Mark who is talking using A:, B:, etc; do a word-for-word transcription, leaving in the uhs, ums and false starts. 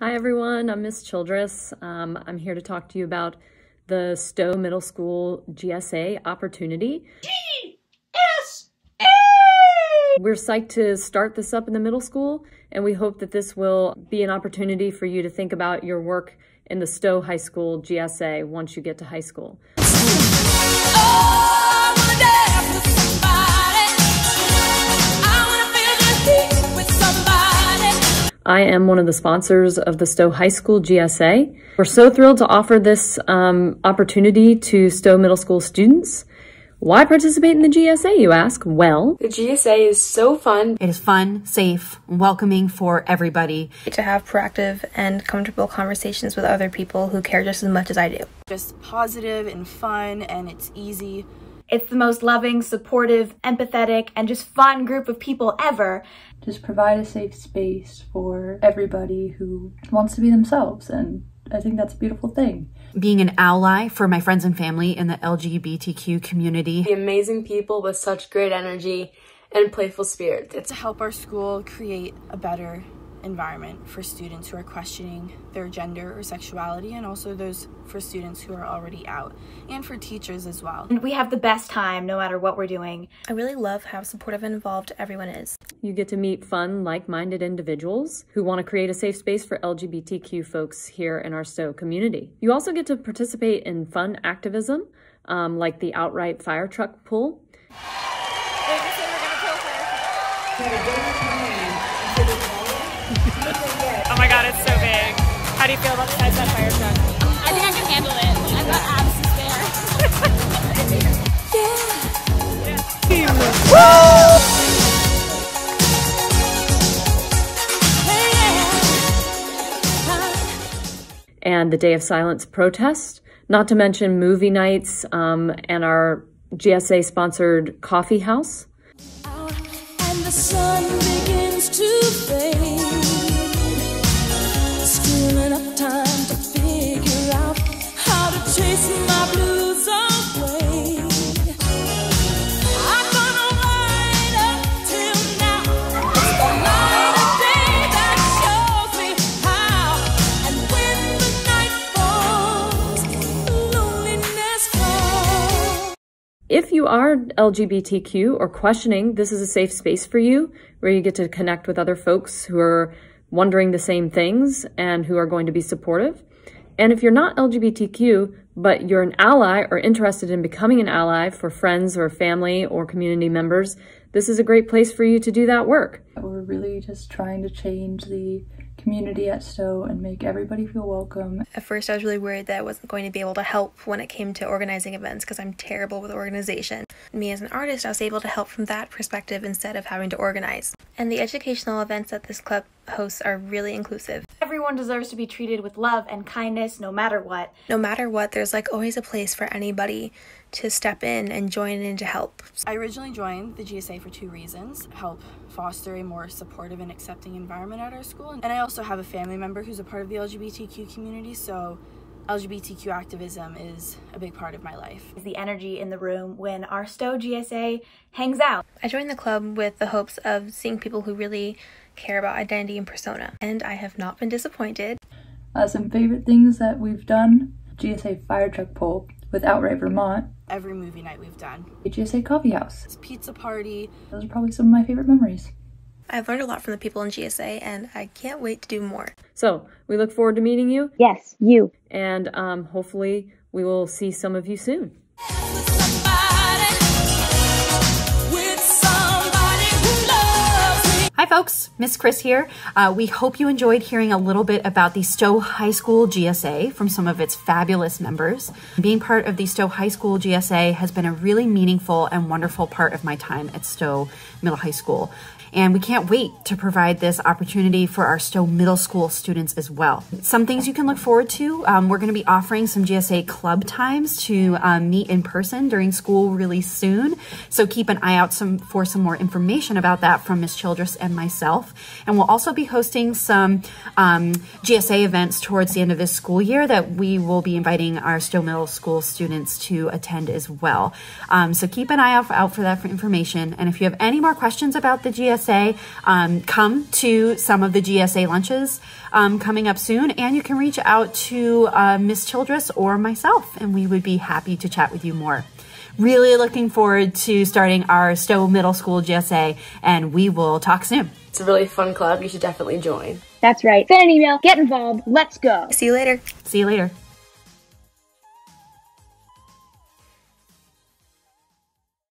A: Hi everyone, I'm Miss Childress. Um, I'm here to talk to you about the Stowe Middle School G S A opportunity.
B: G S A!
A: We're psyched to start this up in the middle school, and we hope that this will be an opportunity for you to think about your work in the Stowe High School G S A once you get to high school. I am one of the sponsors of the Stowe High School G S A. We're so thrilled to offer this um, opportunity to Stowe Middle School students. Why participate in the G S A, you ask? Well,
C: the G S A is so fun.
D: It is fun, safe, welcoming for everybody.
E: To have proactive and comfortable conversations with other people who care just as much as I do.
F: Just positive and fun, and it's easy.
G: It's the most loving, supportive, empathetic, and just fun group of people ever.
H: Just provide a safe space for everybody who wants to be themselves, and I think that's a beautiful thing.
D: Being an ally for my friends and family in the L G B T Q community.
C: The amazing people with such great energy and playful spirit.
F: It's to help our school create a better environment for students who are questioning their gender or sexuality, and also those for students who are already out, and for teachers as well.
G: And we have the best time no matter what we're doing.
E: I really love how supportive and involved everyone is.
A: You get to meet fun, like-minded individuals who want to create a safe space for L G B T Q folks here in our Stowe community. You also get to participate in fun activism, um, like the outright fire truck pull.
I: Oh my god, it's so big. How do you feel about the size of that fire truck?
J: I think I can handle it. I've got abs to spare.
I: Yeah.
A: Woo! And the Day of Silence protest, not to mention movie nights um, and our G S A-sponsored coffee house.
J: And the sun begins to fade. Still enough time to figure out how to chase my blues away. I'm gonna ride up till now. It's the light of day that shows me how. And when the night falls, loneliness falls.
A: If you are L G B T Q or questioning, this is a safe space for you where you get to connect with other folks who are wondering the same things and who are going to be supportive. And if you're not L G B T Q, but you're an ally or interested in becoming an ally for friends or family or community members, this is a great place for you to do that work.
H: We're really just trying to change the community at Stowe and make everybody feel welcome.
E: At first I was really worried that I wasn't going to be able to help when it came to organizing events because I'm terrible with organization. Me as an artist, I was able to help from that perspective instead of having to organize. And the educational events that this club hosts are really inclusive.
G: Everyone deserves to be treated with love and kindness no matter what.
E: No matter what, there's like always a place for anybody to step in and join in to help.
F: I originally joined the G S A for two reasons: help foster a more supportive and accepting environment at our school, and I also have a family member who's a part of the L G B T Q community, so L G B T Q activism is a big part of my life.
G: The energy in the room when our Stowe G S A hangs out.
E: I joined the club with the hopes of seeing people who really care about identity and persona, and I have not been disappointed.
H: Uh, some favorite things that we've done: G S A fire truck pull with Outright Vermont.
F: Every movie night we've done.
H: A G S A coffee house.
F: It's pizza party.
H: Those are probably some of my favorite memories.
E: I've learned a lot from the people in G S A, and I can't wait to do more.
A: So we look forward to meeting you.
K: Yes, you.
A: And um, hopefully we will see some of you soon.
D: Hi folks, Miss Chris here. Uh, we hope you enjoyed hearing a little bit about the Stowe High School G S A from some of its fabulous members. Being part of the Stowe High School G S A has been a really meaningful and wonderful part of my time at Stowe Middle High School. And we can't wait to provide this opportunity for our Stowe Middle School students as well. Some things you can look forward to. Um, we're going to be offering some G S A club times to um, meet in person during school really soon. So keep an eye out some, for some more information about that from Miss Childress and myself. And we'll also be hosting some um, G S A events towards the end of this school year that we will be inviting our Stowe Middle School students to attend as well. Um, so keep an eye out, out for that for information. And if you have any more questions about the G S A, S A, um, come to some of the G S A lunches um, coming up soon, and you can reach out to uh, Miss Childress or myself, and we would be happy to chat with you more. Really looking forward to starting our Stowe Middle School G S A, and we will talk soon.
C: It's a really fun club. You should definitely join.
G: That's right. Send an email, get involved, let's go.
E: See you later.
D: See you later.